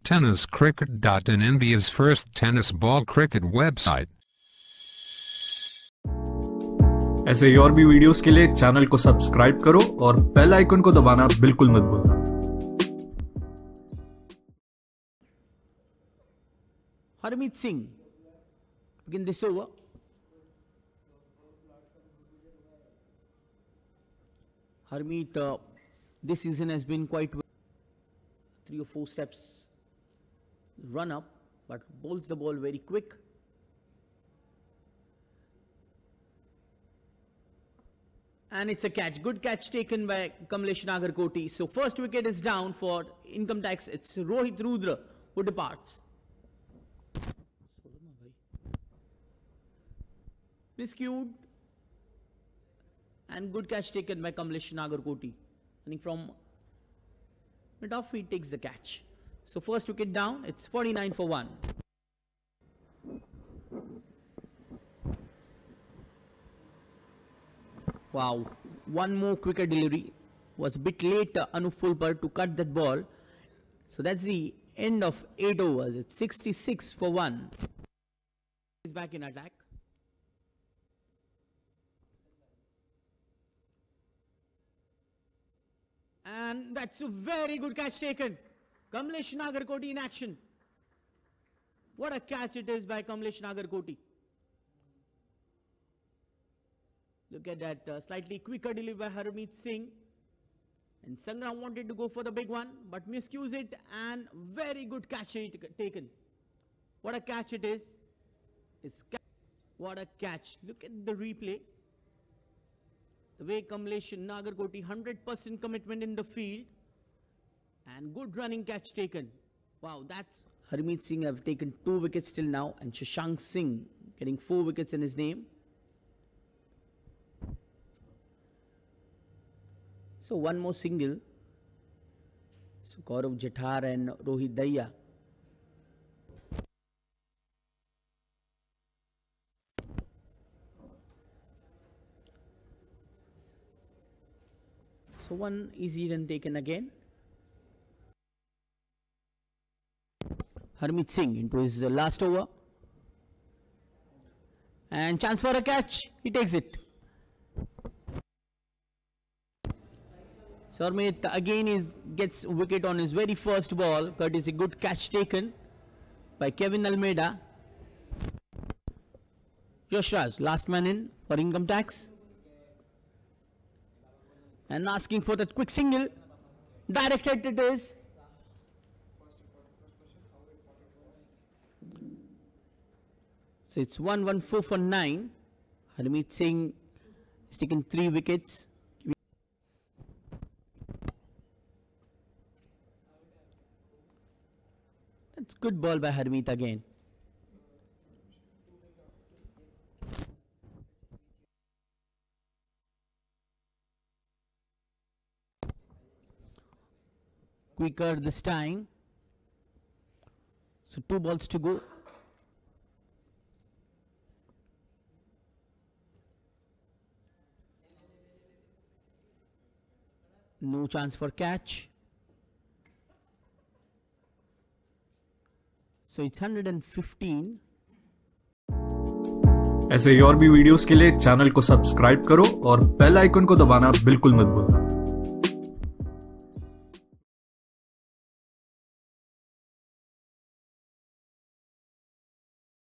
tenniscricket.in, India's first tennis ball cricket website. ऐसे ही और भी वीडियोस के लिए चैनल को सब्सक्राइब करो और बेल आइकन को दबाना बिल्कुल मत भूलना। Harmeet Singh begin this over. Harmeet this season has been quite well. 3 or 4 steps run up, but bowls the ball very quick. And it's a catch. Good catch taken by Kamlesh Nagarkoti. So first wicket is down for Income Tax. It's Rohit Rudra who departs. Miscued. And good catch taken by Kamlesh Nagarkoti. And from mid-off he takes the catch. So first wicket down. It's 49 for 1. Wow, one more quicker delivery. Was a bit late Anup Fulpar to cut that ball. So that's the end of 8 overs. It's 66 for 1. He's back in attack. And that's a very good catch taken. Kamlesh Nagarkoti in action. What a catch it is by Kamlesh Nagarkoti. Look at that slightly quicker delivery by Harmeet Singh. And Sangram wanted to go for the big one, but miscues it, and very good catch taken. What a catch it is. What a catch. Look at the replay. The way Kamlesh Nagarkoti, 100% commitment in the field. And good running catch taken. Wow, that's... Harmeet Singh have taken 2 wickets till now, and Shashank Singh getting 4 wickets in his name. So one more single. So Gaurav Jathar and Rohit Dahiya. So one easy run taken again. Harmeet Singh into his last over. And chance for a catch. He takes it. Harmeet again gets a wicket on his very first ball, courtesy good catch taken by Kevin Almeida. Josh Raj, last man in for Income Tax. And asking for that quick single. Directed it is. So it's 114 for 9. Harmeet Singh has taken 3 wickets. That's good ball by Harmeet again. Quicker this time. So 2 balls to go. No chance for catch. So it's 115. ऐसे ही और भी videos के लिए channel को subscribe करो और bell icon को दबाना बिल्कुल मत भूलना।